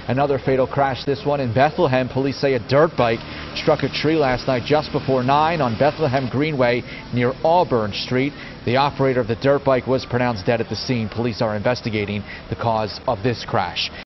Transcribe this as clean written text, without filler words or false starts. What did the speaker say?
Another fatal crash, this one in Bethlehem. Police say a dirt bike struck a tree last night just before 9 on Bethlehem Greenway near Auburn Street. The operator of the dirt bike was pronounced dead at the scene. Police are investigating the cause of this crash.